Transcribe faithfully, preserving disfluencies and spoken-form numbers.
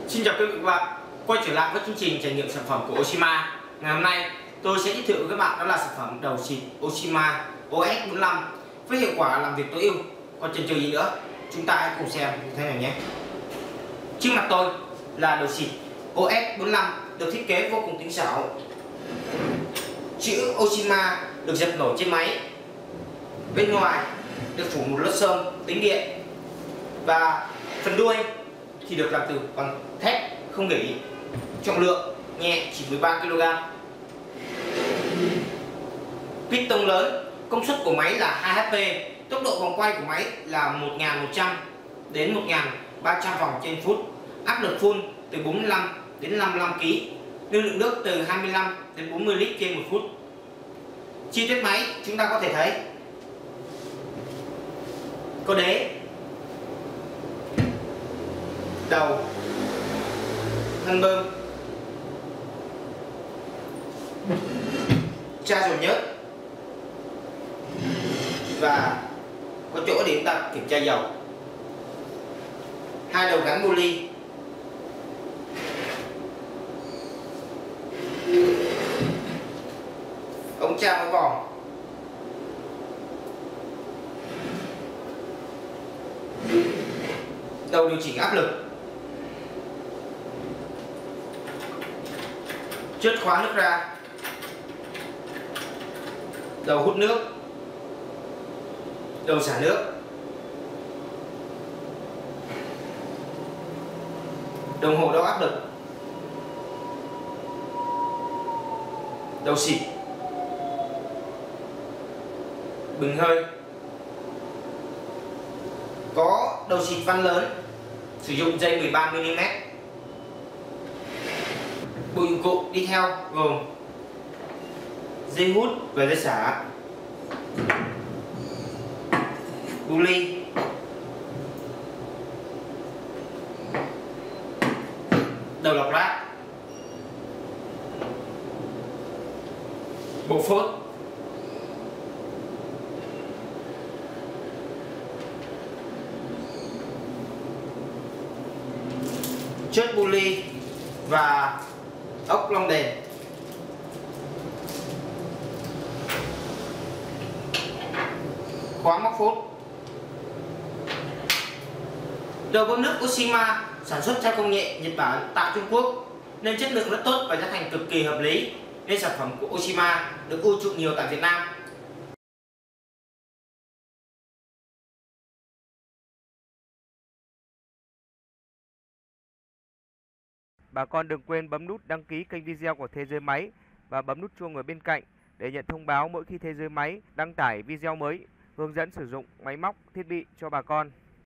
Xin chào quý vị và các bạn, quay trở lại với chương trình trải nghiệm sản phẩm của Oshima. Ngày hôm nay tôi sẽ giới thiệu với các bạn đó là sản phẩm đầu xịt Oshima O S bốn mươi lăm với hiệu quả làm việc tối ưu. Còn chần chừ gì nữa, chúng ta hãy cùng xem như thế này nhé. Trước mặt tôi là đầu xịt O S bốn mươi lăm được thiết kế vô cùng tinh xảo. Chữ Oshima được dập nổi trên máy. Bên ngoài được phủ một lớp sơn tính điện và phần đuôi thì được làm từ bằng thép không gỉ, trọng lượng nhẹ chỉ mười ba ki lô gam. Piston lớn, công suất của máy là hai H P, tốc độ vòng quay của máy là một nghìn một trăm đến một nghìn ba trăm vòng trên phút, áp lực phun từ bốn mươi lăm đến năm mươi lăm ki lô gam, lưu lượng nước từ hai mươi lăm đến bốn mươi lít trên một phút. Chi tiết máy chúng ta có thể thấy có đế, đầu, thân bơm, tra dầu nhớt và có chỗ để chúng ta kiểm tra dầu, hai đầu gắn buli, ống tra với vòng, đầu điều chỉnh áp lực, chốt khóa nước ra, đầu hút nước, đầu xả nước, đồng hồ đo áp lực, đầu xịt, bình hơi, có đầu xịt van lớn, sử dụng dây mười ba mi li mét. Bộ dụng cụ đi theo gồm dây hút và dây xả, buli, đầu lọc rác, bộ phốt, chốt buli và ốc lông đèn. Khóa móc phốt. Đầu bơm nước Oshima sản xuất theo công nghệ Nhật Bản tại Trung Quốc nên chất lượng rất tốt và giá thành cực kỳ hợp lý, nên sản phẩm của Oshima được ưa chuộng nhiều tại Việt Nam. Bà con đừng quên bấm nút đăng ký kênh video của Thế Giới Máy và bấm nút chuông ở bên cạnh để nhận thông báo mỗi khi Thế Giới Máy đăng tải video mới hướng dẫn sử dụng máy móc, thiết bị cho bà con.